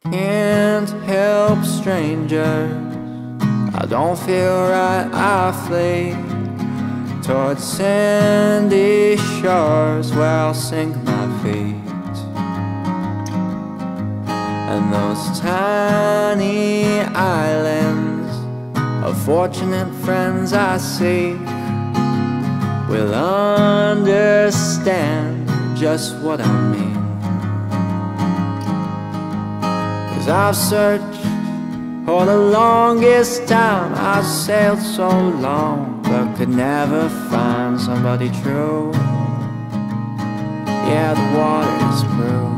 Can't help strangers, I don't feel right, I flee towards sandy shores where I'll sink my feet. And those tiny islands of fortunate friends I seek will understand just what I mean. 'Cause I've searched for the longest time, I've sailed so long, but could never find somebody true. Yeah, the water's blue,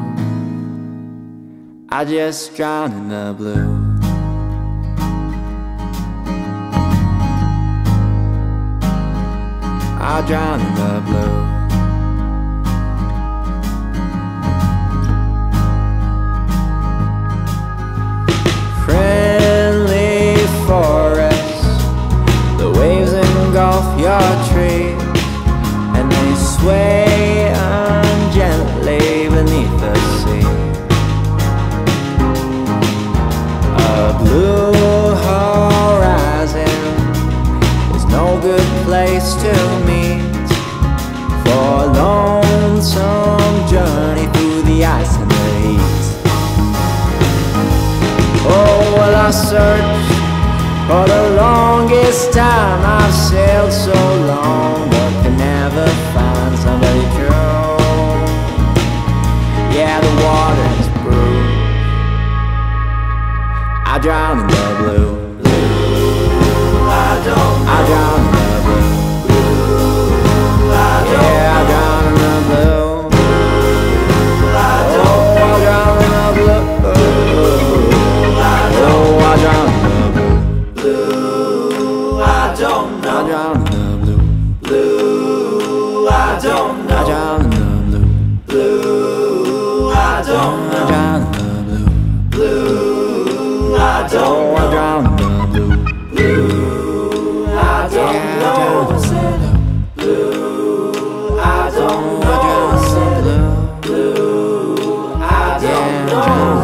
I just drown in the blue. I drown in the blue. Friendly forests, the waves engulf your tree, and they sway gently beneath the sea. A blue horizon is no good place to meet for a lonesome journey through the ice and the heat. Oh, well, I searched for the longest time, I've sailed so long, but could never find somebody true. Yeah, the water's brewed, I drown in the blue. I drown in the blue. Yeah, I drown in the blue. Oh, I drown in the blue. Oh, I drown in the blue. I don't know. I drown in the blue. Blue, I don't know. I drown in the blue. Blue, I don't know. I drown in the blue. Blue, I don't know. I drown in the blue. Blue, I don't know. Blue, I don't know. Blue, I don't know.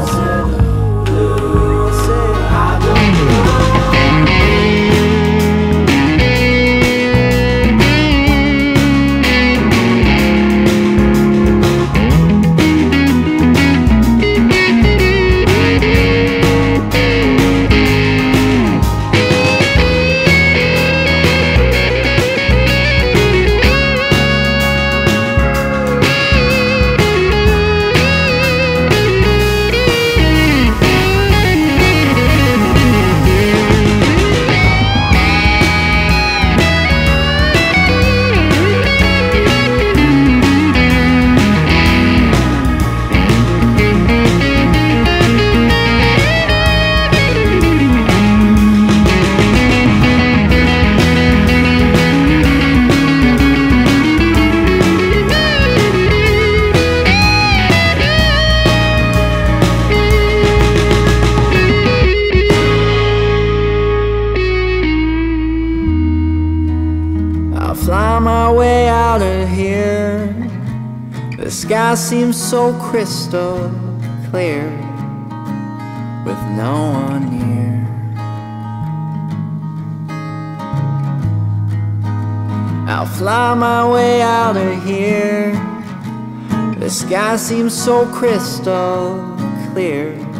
Fly my way out of here. The sky seems so crystal clear with no one near. I'll fly my way out of here. The sky seems so crystal clear